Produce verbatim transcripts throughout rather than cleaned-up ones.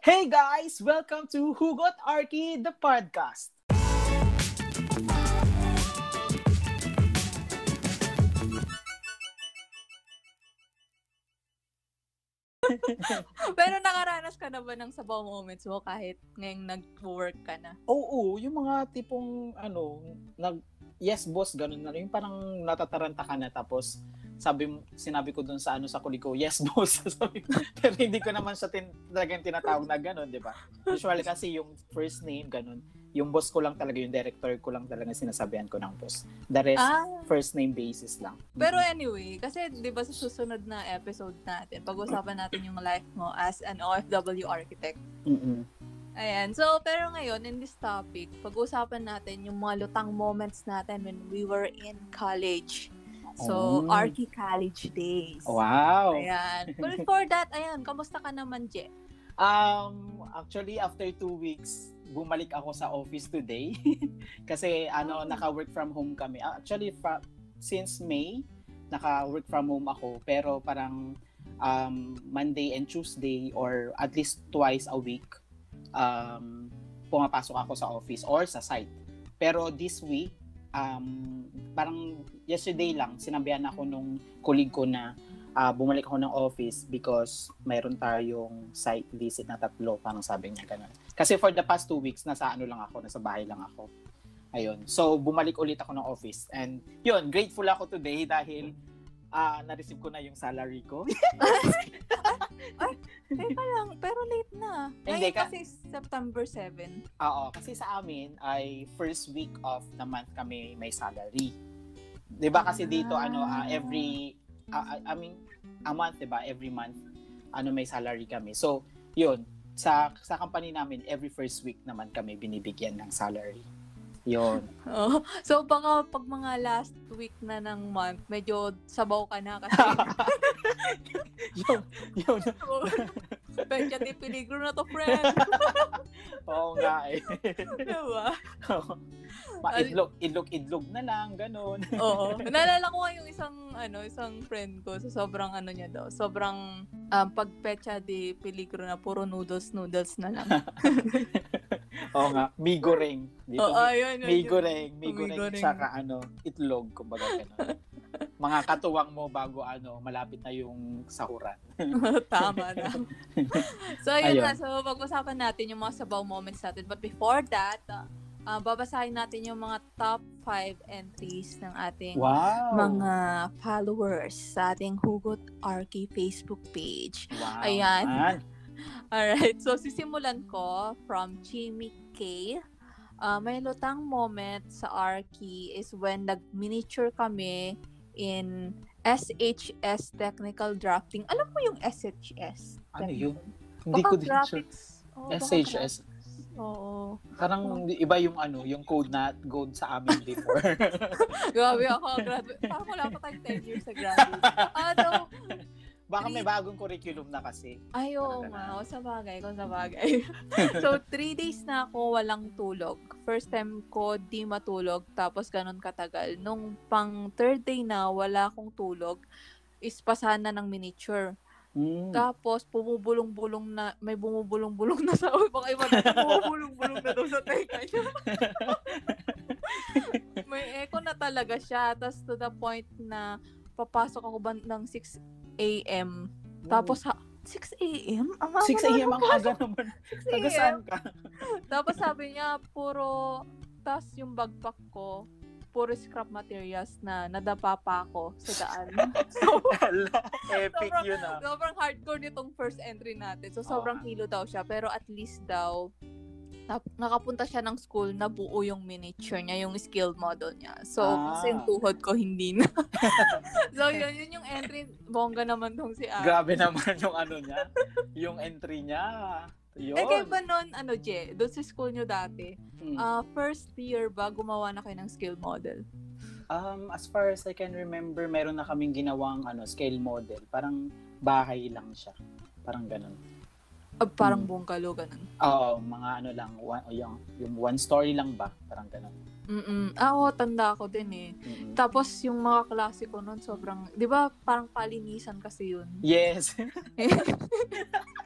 Hey guys! Welcome to Hugot Arky, the podcast. Pero nakaranas ka na ba ng sabaw moments mo kahit ngayong nag-work ka na? Oo, yung mga tipong ano, nag yes boss, ganun na. Yung parang natataranta ka na tapos sabi sinabi ko dun sa ano sa kulig ko, yes boss. Sabi, pero hindi ko naman siya tin, talagang tinatawag na ganun, di ba? Usually kasi yung first name ganun. Yung boss ko lang talaga, yung director ko lang talaga sinasabihan ko ng boss. The rest, ah. first name basis lang. Pero anyway, kasi di ba sa susunod na episode natin, pag-usapan natin yung life mo as an O F W architect. Mm-mm. Ayan. So, pero ngayon, in this topic, pag-usapan natin yung mga lutang moments natin when we were in college. So, oh. Arky college days. Wow! Ayan. But before that, ayan, kamusta ka naman, Je? Um, actually, after two weeks, bumalik ako sa office today. Kasi, ano, oh. naka-work from home kami. Actually, fra- since May, naka-work from home ako. Pero parang um, Monday and Tuesday or at least twice a week, um, pumapasok ako sa office or sa site. Pero this week, um, parang yesterday lang, sinabihan ako nung colleague ko na uh, bumalik ako ng office because mayroon tayong site visit na tatlo, parang sabi niya ganun. Kasi for the past two weeks, nasa ano lang ako, nasa bahay lang ako. Ayun. So, bumalik ulit ako ng office. And yun, grateful ako today dahil uh, na-receive ko na yung salary ko. Ay, teka lang, pero late na. Ngayon ka- kasi September seventh. Oo, kasi sa amin ay first week of the month kami may salary. 'Di ba kasi dito ano uh, every uh, I mean a month 'di ba? Every month ano may salary kami. So, 'yun, sa sa company namin every first week naman kami binibigyan ng salary. Yun. Oh, so baka pag mga last week na ng month, medyo sabaw ka na kasi. yun, yun. Pecha di peligro na to, friend. Oo nga eh. Diba? Ma-idlog, idlog, idlog na lang, ganun. Oo. Naalala ko nga yung isang, ano, isang friend ko, so sobrang ano niya daw, sobrang um, pag pecha di peligro na, puro noodles, noodles na lang. Oo nga, mi goreng. Dito, oh, oh, yun, mi yun, goreng, mi goreng, saka ano, itlog, kumbaga gano'n. Mga katuwang mo bago ano, malapit na yung sahuran. Tama na. So, yun na. So, pag-usapan natin yung mga sabaw moments natin. But before that, uh, babasahin natin yung mga top five entries ng ating wow. mga followers sa ating Hugot Arky Facebook page. Wow. Ayan. Man. Alright, so sisimulan ko from Jimmy K. Uh, may lutang moment sa Arky is when nag-miniature kami in S H S Technical Drafting. Alam mo yung S H S? Ano yun? Hindi ko din sure. Oh, S H S. Oo. Parang iba yung ano, yung code na code sa amin before. Grabe ako, graduate. Parang wala pa tayong ten years sa graduate. Ano? Baka may bagong curriculum na kasi. Ay, oo nga. O sa bagay, kung sa bagay. So, three days na ako walang tulog. First time ko di matulog, tapos ganun katagal. Nung pang third day na wala akong tulog, is pasana ng miniature. Mm. Tapos, bumubulong-bulong na, may bumubulong-bulong na sa, oh, baka iba na, bumubulong-bulong na daw sa teka niya. May echo na talaga siya. Tapos, to the point na, papasok ako ba ng six a.m. Tapos, ha, six a.m.? Ang six a.m. ang aga naman. Taga saan ka? Tapos sabi niya, puro, tas yung backpack ko, puro scrap materials na nadapa pa ako sa daan. So, epic sobrang, yun ah. Sobrang hardcore nitong first entry natin. So, sobrang oh. hilo daw siya. Pero at least daw, nakapunta siya ng school na buo yung miniature niya, yung skill model niya. So, ah. kasi yung tuhod ko hindi na. So, yun, yun yung entry. Bongga naman tong si Ari. Grabe naman yung ano niya. Yung entry niya. Yun. Eh, kayo ba nun, ano, Je, doon sa school nyo dati, hmm. uh, first year ba, gumawa na kayo ng skill model? Um, as far as I can remember, meron na kaming ginawang ano, scale model. Parang bahay lang siya. Parang ganun. Uh, parang hmm. bungalow, ganun. Oo, mga ano lang, one, yung, yung one story lang ba? Parang ganun. Mm-mm. Ah, oo, tanda ko din eh. Mm-mm. Tapos yung mga klase ko nun, sobrang, di ba parang palinisan kasi yun? Yes.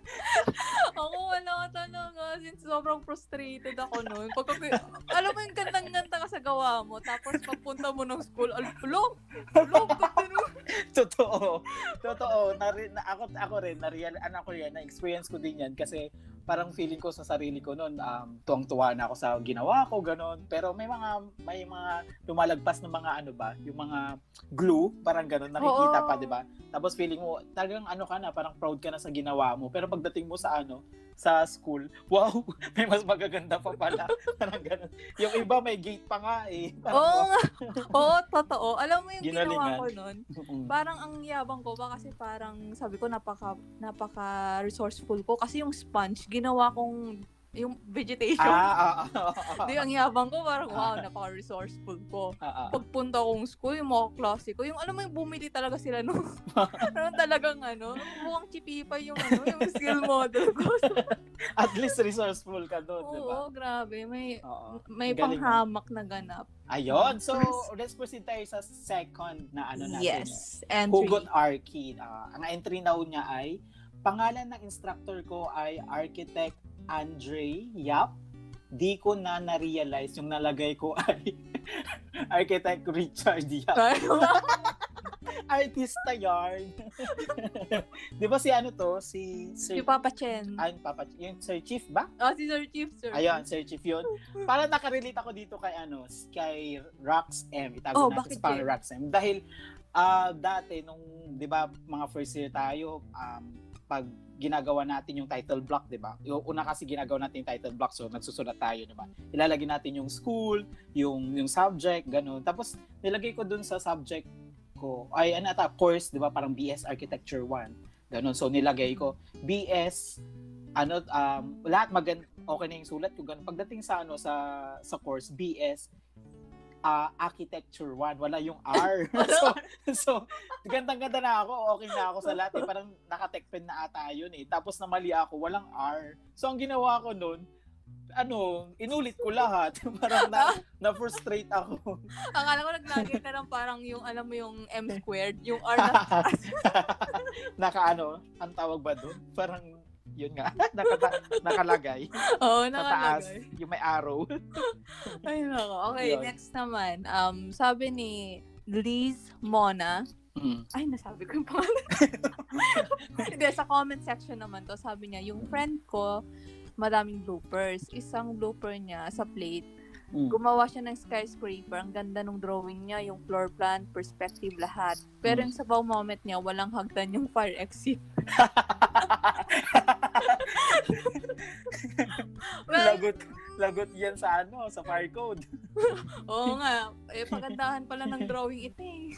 Ako wala talaga. Since sobrang frustrated ako noon. Pagka, alam mo yung gandang-ganda ka sa gawa mo, tapos pagpunta mo ng school, alpulong! Alpulong! Totoo. Totoo. Nari, na, ako, ako rin, na-real, ano ko yan, na-experience ko din yan kasi parang feeling ko sa sarili ko noon, um, tuwang-tuwa na ako sa ginawa ko, ganon. Pero may mga, may mga lumalagpas na mga ano ba, yung mga glue, parang ganon, nakikita Oo. pa, di ba? Tapos feeling mo, talagang ano ka na, parang proud ka na sa ginawa mo. Pero pagdating mo sa ano, sa school, wow, may mas magaganda pa pala. Parang ganun. Yung iba may gate pa nga eh. Parang, Oo nga. Oo, totoo. Alam mo yung Ginalingan. ginawa ko noon? Mm-mm. Parang ang yabang ko ba kasi parang sabi ko napaka napaka resourceful ko kasi yung sponge ginawa kong yung vegetation. Ah, ah, ah, ah, Di, ang yabang ko parang wow, napaka-resourceful ko. ah, ah. Pagpunta kong school, yung mga klase ko, yung alam mo yung bumili talaga sila no. Ano talagang ano, mukhang chipipa yung ano, yung skill model ko. At least resourceful ka doon, di ba? Oo, grabe. May Oo. may Galing. panghamak na ganap. Ayun. So, let's proceed tayo sa second na ano natin. Yes. Entry. Hugot Arki. Uh, ang entry now niya ay, pangalan ng instructor ko ay Architect Andre Yap. Di ko na na-realize yung nalagay ko ay Architect Richard Yap. Artista yarn. Di ba si ano to? Si Sir... Si Papa Chen. Ay, Papa yung Sir Chief ba? Oh, si Sir Chief, Sir. Ayun, Sir Chief yun. Para nakarelate ako dito kay ano, kay Rox M. Itago Oh, natin bakit sa pangalan yun? Rox M. Dahil ah dati nung 'di ba mga first year tayo, um pag ginagawa natin yung title block, 'di ba? Yung una kasi ginagawa natin yung title block, so nagsusulat tayo, 'di ba? Ilalagay natin yung school, yung yung subject, ganun. Tapos nilagay ko dun sa subject ko ay ano ata course, 'di ba? Parang B S Architecture one. Ganun. So nilagay ko B S ano um lahat maganda, okay na yung sulat ko ganun. Pagdating sa ano sa sa course B S uh, Architecture one, wala yung R. so, so gandang-ganda na ako, okay na ako sa lahat. Eh. Parang naka-tech-pen na ata yun eh. Tapos namali ako, walang R. So ang ginawa ko nun, ano, inulit ko lahat. Parang na, na-frustrate ako. Akala ko naglagay ka ng parang yung, alam mo yung M squared, yung R na Naka ano, ang tawag ba doon? Parang yun nga, nakata- nakalagay. Oo, Sa taas, nakalagay. yung may arrow. Ay, nako. Okay, Yun. next naman. Um, sabi ni Liz Mona, Mm. ay, nasabi ko yung pangalan. Hindi, sa comment section naman to, sabi niya, yung friend ko, maraming bloopers. Isang blooper niya sa plate, Mm. gumawa siya ng skyscraper. Ang ganda ng drawing niya, yung floor plan, perspective, lahat. Pero Mm. yung sa bow moment niya, walang hagdan yung fire exit. Well, lagot, lagot yan sa ano, sa fire code. oo nga. Eh, pagandahan pala ng drawing ito eh.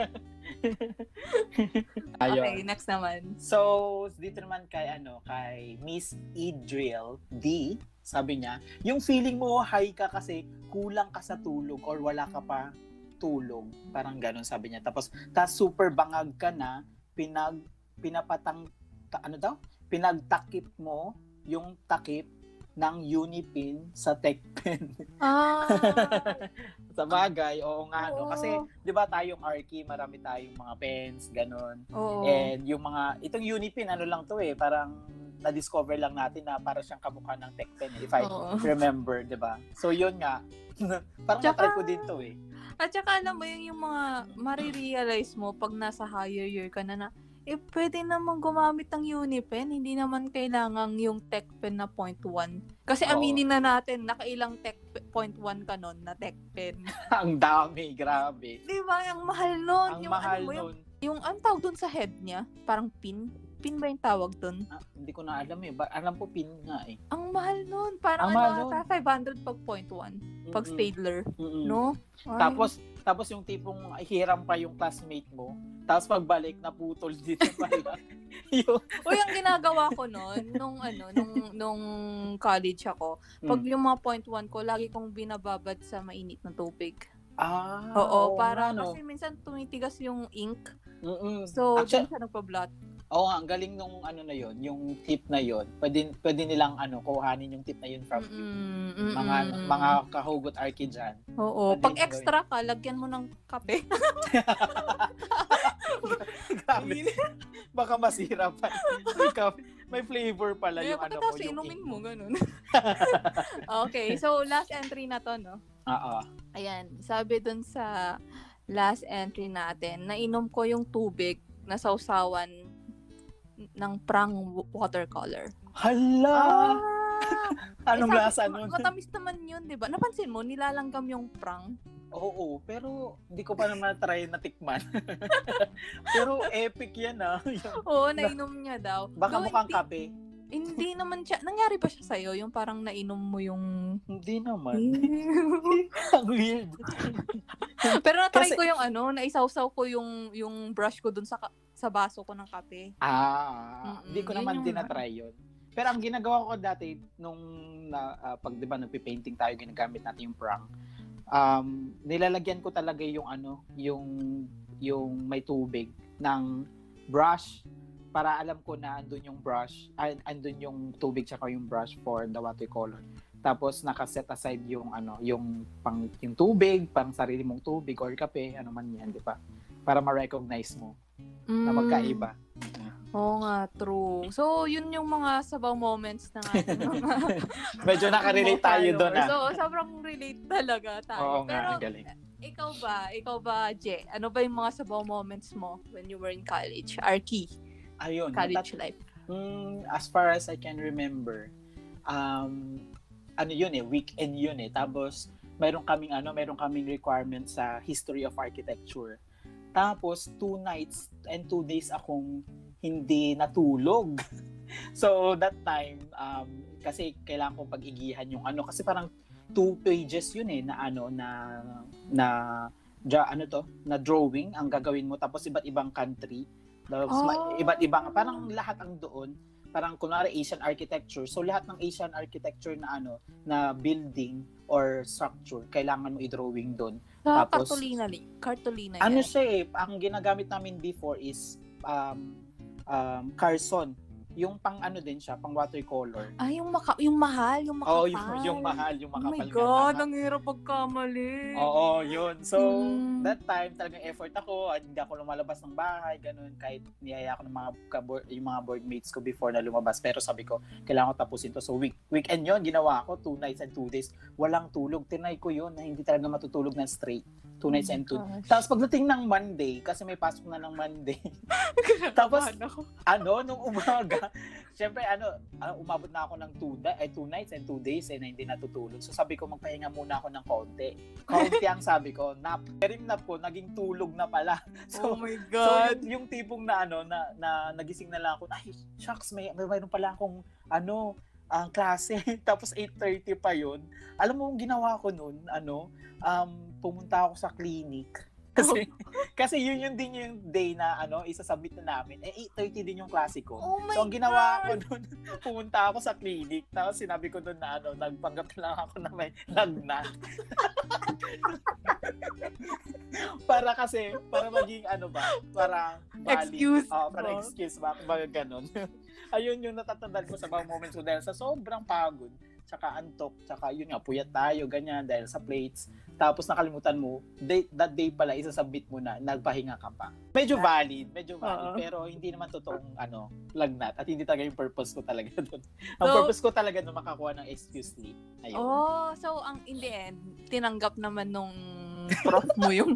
Ayun. Okay, next naman. So, dito naman kay ano, kay Miss Idril D, sabi niya, yung feeling mo high ka kasi kulang ka sa tulog or wala ka pa tulog. Parang ganun sabi niya. Tapos, ta super bangag ka na, pinag pinapatang ta, ano daw? Pinagtakip mo yung takip ng Unipin sa TechPen. Ah, Sa bagay, oo nga no. Oo. Kasi 'di ba tayong Arki, marami tayong mga pens, ganun. oo. And yung mga itong Unipin ano lang to eh, parang na-discover lang natin na para siyang kamukha ng TechPen eh, if I Oo. remember, 'di ba? So yun nga. Parang Tsaka- na-try ko din to eh. At saka alam mo yung, yung mga marirealize mo pag nasa higher year ka na na, eh pwede naman gumamit ng Unipen, hindi naman kailangan yung TechPen na point one. Kasi Oo. aminin na natin, nakailang tech point one ka nun na TechPen. Ang dami, grabe. Di ba? Ang mahal nun. Ang yung, mahal ano mo, yung, nun. yung ang tawag dun sa head niya, parang pin. Pin ba yung tawag dun? Ah, hindi ko na alam eh. Ba- alam ko pin nga eh. Ang mahal nun. Parang Ang mahal ano nun. ata, five hundred pag point one. Pag Mm-mm. Stadler. Mm-mm. No? Ay. Tapos tapos yung tipong hiram pa yung classmate mo. Tapos pagbalik naputol dito pala. yung Uy, ang ginagawa ko noon, nung ano, nung nung college ako, pag Mm. yung mga point one ko, lagi kong binababad sa mainit na tubig. ah, Oo, oo para nga, no? kasi minsan tumitigas yung ink. Mm-mm. So, Actually, dun siya nagpa-blot. oo nga, ang galing nung ano na yon, yung tip na yon. Pwede pwede nilang ano, kuhanin yung tip na yun from you. Mm-mm, mm-mm, Mga mm-mm. mga kahugot Arki dyan. Oo, Pwede pag yung extra ka, lagyan mo ng kape. Grabe. Baka masira pa. Ikaw, may flavor pala Yeah, yung ano mo. pagkatapos Yung inumin ink mo, ganun. Okay, so last entry na to, no? Oo. Ayan, sabi dun sa last entry natin, nainom ko yung tubig na sausawan ng prang watercolor. Hala! Ah! Anong eh, sabi, lasa ma- nun? Matamis naman yun, di ba? Napansin mo, nilalanggam yung prang. Oo, pero hindi ko pa naman try na tikman. Pero epic yan ah. Yung- Oo, nainom niya daw. Baka Though mukhang hindi, kape. hindi naman siya, nangyari ba siya sa'yo? Yung parang nainom mo yung... Hindi naman. Ang weird. Pero na-try Kasi- ko yung ano, naisawsaw ko yung yung brush ko dun sa ka- sa baso ko ng kape. Ah, Mm-mm, hindi ko yun naman yung- din na-try yun. Pero ang ginagawa ko dati, nung na, ah, pag di ba nagpi-painting tayo, ginagamit natin yung prang. Um, nilalagyan ko talaga yung ano, yung yung may tubig ng brush para alam ko na andun yung brush, ay, andun yung tubig tsaka yung brush for the watercolor. Tapos naka-set aside yung ano, yung pang yung tubig, pang sarili mong tubig or kape, ano man 'yan, di ba? Para ma-recognize mo na magkaiba. Oo nga, true. So, yun yung mga sabaw moments ng ating mga Medyo nakarelate tayo doon ah. So, sobrang relate talaga tayo. Oo nga, Pero, ang galing. ikaw ba? Ikaw ba, Je? Ano ba yung mga sabaw moments mo when you were in college? Arky, Ayun, college natat- life. Mm, as far as I can remember, um, ano yun eh, weekend yun eh. Tapos, mayroon kaming ano, mayroon kaming requirement sa history of architecture. Tapos, two nights and two days akong hindi natulog. So, that time, um, kasi kailangan kong pag-igihan yung ano, kasi parang two pages yun eh, na ano, na, na, ja, ano to, na drawing ang gagawin mo. Tapos, iba't ibang country. Tapos, Oh. ma- iba't ibang, parang lahat ang doon. Parang kunwari Asian architecture. So lahat ng Asian architecture na ano, na building or structure, kailangan mo i-drawing doon. Sa Tapos, Cartolina, Cartolina Ano yan. siya eh, ang ginagamit namin before is um, um, Carson. Yung pang ano din siya, pang watercolor. Ah, yung, maka- yung mahal, yung makapal. Oo, yung, yung mahal, yung Oh makapal. my nga God, na- ang hirap pagkamali. Oo, yun. So, Mm. that time, talagang effort ako. Hindi ako lumalabas ng bahay, ganun. Kahit niyaya ako ng mga, kaboard, yung mga boardmates ko before na lumabas. Pero sabi ko, kailangan ko tapusin to. So, week, weekend yun, ginawa ko. Two nights and two days. Walang tulog. Tinay ko yun na hindi talaga matutulog ng straight. Two nights and two. Gosh. Tapos pagdating ng Monday, kasi may pasok na ng Monday, tapos, Ako. ano, nung umaga, syempre, ano, ah, umabot na ako ng two, da- eh, two nights and two days eh, na hindi natutulog. So, sabi ko, magpahinga muna ako ng konti. Konti ang sabi ko, nap. Pero yung nap ko, naging tulog na pala. Oh So, my so God. yung, yung tipong na, ano, na, na nagising na lang ako, ay, shucks, may, may mayroon pala akong, ano, ang klase. Tapos eight thirty pa yun. Alam mo, ang ginawa ko nun, ano, um, pumunta ako sa clinic. Kasi, kasi yun yun din yung day na ano, isasubmit na namin. Eh, eight thirty din yung klase ko. Oh my So, ang ginawa God. ko nun, pumunta ako sa clinic. Tapos sinabi ko dun na ano, nagpanggap lang ako na may lagnat. Para kasi, para maging ano ba, para valid. Excuse Oo, para mo. excuse ba, kumbaga ganun. Ayun yung natatandaan ko sa mga moments ko dahil sa sobrang pagod, tsaka antok, tsaka yun nga, puyat tayo, ganyan, dahil sa plates. Tapos nakalimutan mo, day, that day pala, isasubmit mo na, nagpahinga ka pa. Medyo valid, medyo valid, Oo. pero hindi naman totoong, ano, lagnat. At hindi talaga yung purpose ko talaga doon. Ang So- purpose ko talaga na makakuha ng excuse sleep. Ayun. Oh, so ang in the end, tinanggap naman nung prof mo yung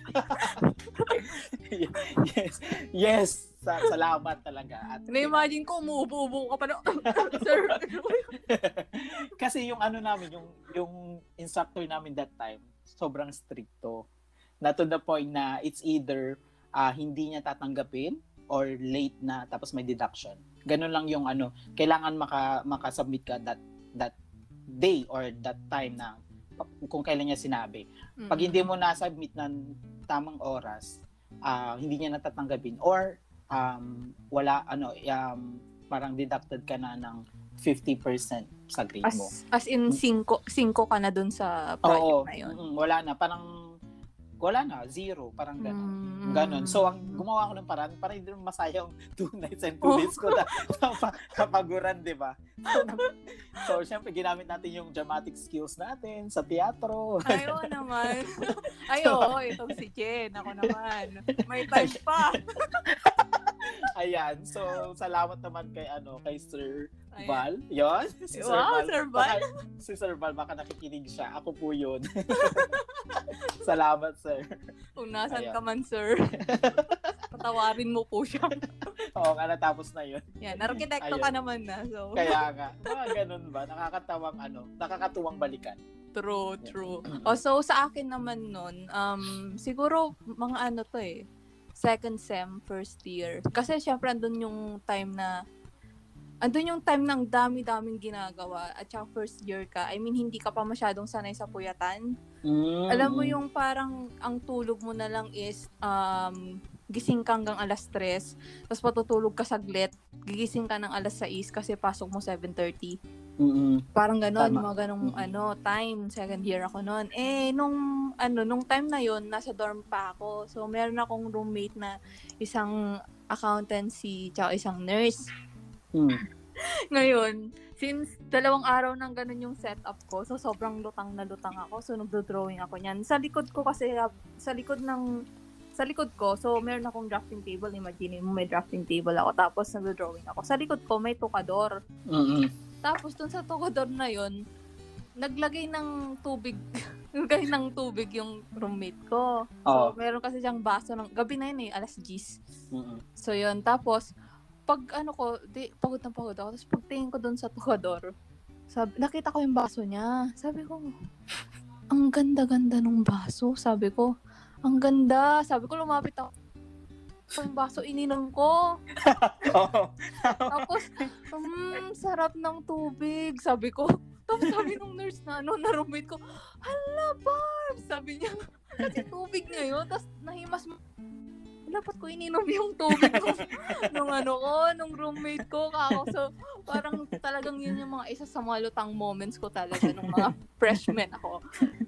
yes. Yes. Sa, salamat talaga. At na-imagine ko, umuubo-ubo ka pa na, sir. kasi yung ano namin, yung yung instructor namin that time, sobrang stricto. Na to the point na it's either ah, hindi niya tatanggapin or late na tapos may deduction. Ganun lang yung ano, kailangan maka makasubmit ka that that day or that time na kung kailan niya sinabi. Pag hindi mo na-submit ng tamang oras, ah, hindi niya natatanggapin or um, wala ano um, parang deducted ka na ng fifty percent sa grade mo. As, as in, cinco, cinco ka na dun sa project Oo, na yun. mm, wala na, parang wala na, zero, parang gano'n. Mm. Ganon. So, ang gumawa ko ng paraan, para hindi naman masayang two nights and two Oh. days ko na napa- napaguran, di ba? So, na- so, syempre, ginamit natin yung dramatic skills natin sa teatro. Ay, oo naman. Ay, oo, itong si Jen. Ako naman. May time pa. Ayan. So, salamat naman kay ano, kay Sir Ayan. Val. Yon. Si Sir Wow, Val. Sir Val. Baka, si Sir Val, baka nakikinig siya. Ako po yun. Salamat, sir. Kung nasan Ayan. ka man, sir. Patawarin mo po siya. Oo nga, natapos na yun. Yan, arkitekto Ayun. ka naman na. So, Kaya nga. Mga ganun ba? Nakakatawang ano, nakakatuwang balikan. true, true. Oh, so sa akin naman nun, um, siguro mga ano to eh, second sem, first year. Kasi syempre andun yung time na, andun yung time ng dami-daming ginagawa at saka first year ka. I mean, hindi ka pa masyadong sanay sa puyatan. Mm. Alam mo yung parang ang tulog mo na lang is um, gising ka hanggang alas tres, tapos patutulog ka saglit, gigising ka ng alas sais kasi pasok mo seven thirty. Mm-mm. Parang gano'n, Tama. yung mga ganong Mm-mm. ano, time, second year ako noon. Eh, nung, ano, nung time na yon nasa dorm pa ako. So, meron akong roommate na isang accountancy, tsaka isang nurse. Mm. Ngayon, since dalawang araw nang ganun yung setup ko, so sobrang lutang na lutang ako. So, nagdo-drawing ako niyan. Sa likod ko kasi, sa likod ng, sa likod ko, so meron akong drafting table. Imagine mo, may drafting table ako. Tapos, nagdo-drawing ako. Sa likod ko, may tukador. Mm-mm. Tapos dun sa tukador na yon, naglagay ng tubig, naglagay ng tubig yung roommate ko. So, Oo. meron kasi siyang baso ng, gabi na yun eh, alas diyes. Mm-mm. So, yun. Tapos, pag ano ko, di, pagod na pagod ako. Tapos, pagtingin ko dun sa tukador, sabi, nakita ko yung baso niya. Sabi ko, ang ganda-ganda nung baso. Sabi ko, ang ganda. Sabi ko, lumapit ako. Yung baso, ininom ko. Oo. Tapos, hmm, sarap ng tubig. Sabi ko. Tapos sabi nung nurse na, ano, na roommate ko, hala, Barb! Sabi niya, kasi tubig ngayon. Tapos nahimas mo. Dapat ko ininom yung tubig ko nung ano ko, nung roommate ko. Kako. So, parang talagang yun yung mga isa sa mga lutang moments ko talaga nung mga freshmen ako.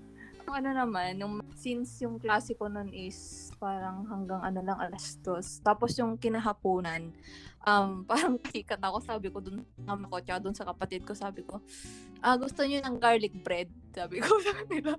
Ano naman, yung, since yung klase ko nun is parang hanggang ano lang, alas dos. Tapos yung kinahaponan, um, parang sikat ako, sabi ko dun, mama ko, tsaka dun sa kapatid ko, sabi ko, ah, gusto niyo ng garlic bread? Sabi ko sa kanila.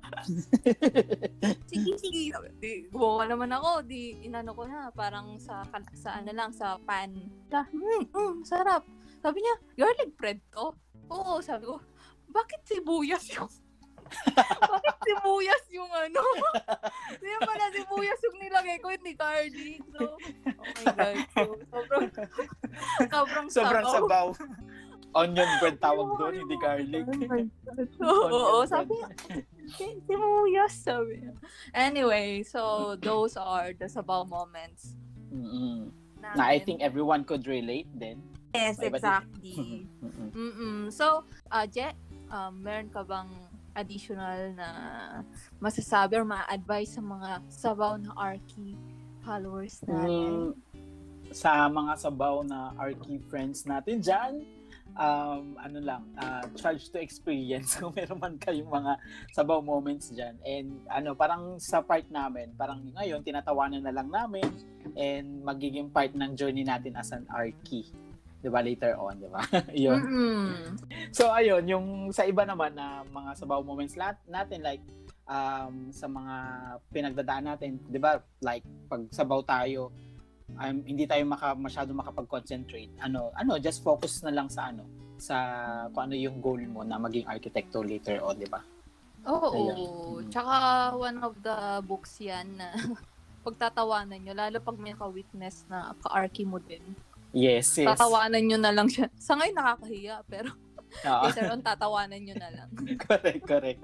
Sige, sige. Sabi, di, gumawa naman ako, di, inano ko na, parang sa, sa ano lang, sa pan. Hmm, mm, sarap. Sabi niya, garlic bread to? Oo, sabi ko, bakit sibuyas yung bakit sibuyas yung ano? Hindi pala sibuyas yung nilagay ko, hindi garlic. So, oh my God. So, sobrang, sobrang, Sobrang sabaw. sabaw. Onion bread tawag doon, hindi garlic. Oo, oo, sabi niya, sibuyas, sabi niya. Anyway, so those are the sabaw moments. Mm-mm. namin. Na I think everyone could relate then. Yes, May iba't- exactly. Mm-mm. Mm-mm. So, uh, Jet, um, meron ka bang additional na masasabi or ma-advise sa mga sabaw na Arky followers natin? Mm, sa mga sabaw na Arky friends natin dyan, um, ano lang, uh, charge to experience kung meron man kayong mga sabaw moments dyan. And ano, parang sa part namin, parang ngayon, tinatawanan na lang namin and magiging part ng journey natin as an Arky. Diba, later on, diba? Yun. Mm-mm. So, ayun, yung sa iba naman na mga sabaw moments lat- natin, like, um, sa mga pinagdadaan natin, di ba, like, pag sabaw tayo, um, hindi tayo maka, masyado makapag-concentrate. Ano, ano, just focus na lang sa ano, sa kung ano yung goal mo na maging architecto later on, di ba? Oo. Ayun. Tsaka one of the books yan na pagtatawanan nyo, lalo pag may ka-witness na ka-Arky mo din. Yes, yes. Tatawanan nyo na lang siya. Sa ngayon nakakahiya, pero Ah, later on tatawanan nyo na lang. correct, correct.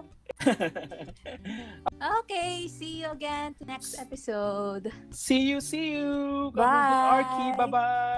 Okay, see you again to next episode. See you, see you! Bye! Arky, bye-bye!